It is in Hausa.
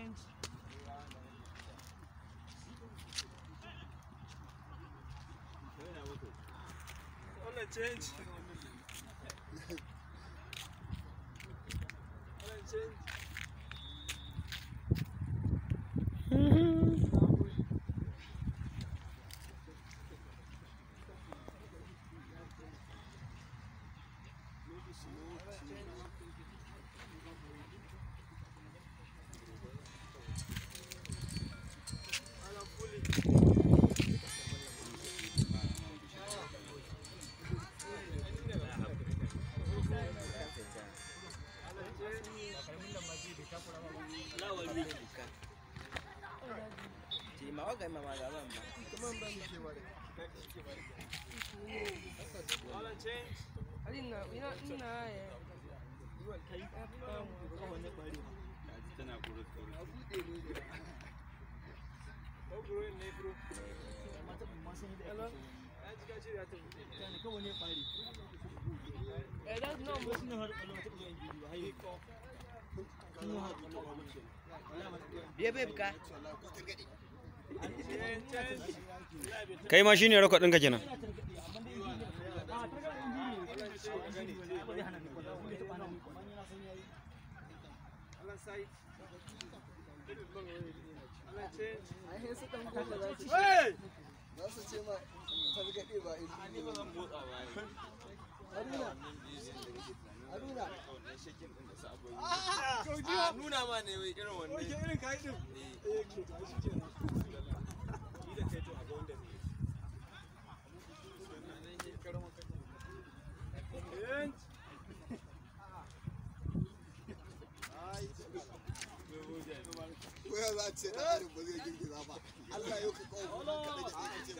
change. On a change. Kai ma shine record ɗinka kenan. Nuna ma ne wai irin wannan. Oke irin kai din. Ko ya za a ce da ba zai girgiza ba. Allah ya ka kawo ka da